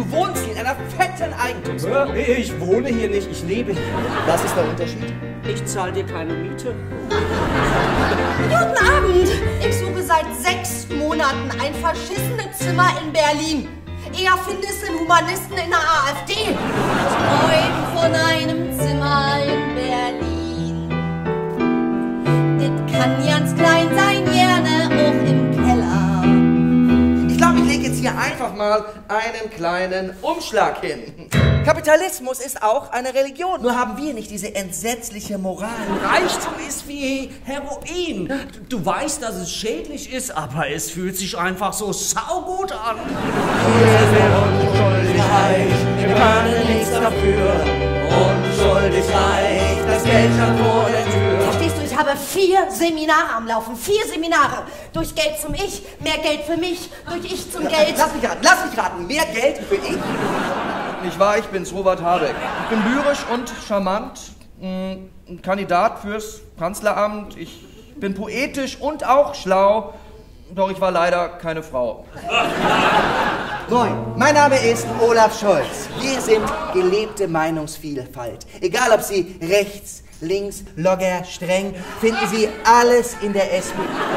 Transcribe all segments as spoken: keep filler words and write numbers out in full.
Du wohnst hier in einer fetten Eigentumswohnung. Ich wohne hier nicht, ich lebe hier. Was ist der Unterschied? Ich zahle dir keine Miete. Guten Abend! Ich suche seit sechs Monaten ein verschissenes Zimmer in Berlin. Eher findest du einen Humanisten in der A f D. Träumen von einem Zimmer in Berlin. Das kann ganz klein sein, gerne auch im Keller. Ich glaube, ich lege jetzt hier einfach mal einen kleinen Umschlag hin. Kapitalismus ist auch eine Religion. Nur haben wir nicht diese entsetzliche Moral. Reichtum ist wie Heroin. Du weißt, dass es schädlich ist, aber es fühlt sich einfach so saugut an. Wir sind unschuldig reich, wir können nichts dafür. Unschuldig reich, das Geld stand vor der Tür. Verstehst du, ich habe vier Seminare am Laufen. Vier Seminare. Durch Geld zum Ich, mehr Geld für mich. Durch Ich zum Geld. Lass mich raten, lass mich raten. Mehr Geld für ich? Nicht wahr, ich bin's, Robert Habeck. Ich bin lyrisch und charmant, ein Kandidat fürs Kanzleramt. Ich bin poetisch und auch schlau, doch ich war leider keine Frau. Moin, mein Name ist Olaf Scholz. Wir sind gelebte Meinungsvielfalt. Egal ob Sie rechts, links, logger, streng, finden Sie alles in der S P D.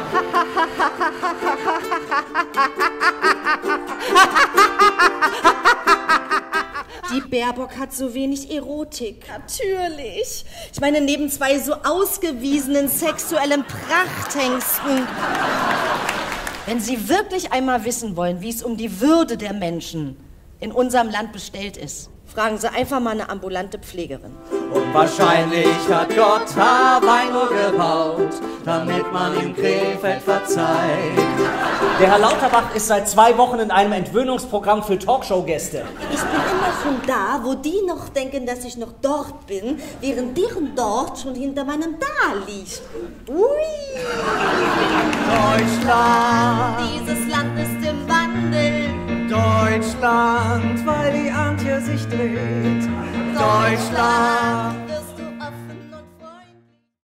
Die Baerbock hat so wenig Erotik. Natürlich. Ich meine, neben zwei so ausgewiesenen sexuellen Prachthengsten. Wenn Sie wirklich einmal wissen wollen, wie es um die Würde der Menschen in unserem Land bestellt ist, fragen Sie einfach mal eine ambulante Pflegerin. Und wahrscheinlich hat Gott Hawaii nur gebaut, damit man ihm Krefeld verzeiht. Der Herr Lauterbach ist seit zwei Wochen in einem Entwöhnungsprogramm für Talkshow-Gäste. Ich bin immer schon da, wo die noch denken, dass ich noch dort bin, während deren dort schon hinter meinem Da liegt. Ui! Deutschland, Dieses Land ist im Wandel. Deutschland, weil die Antje sich dreht. Deutschland,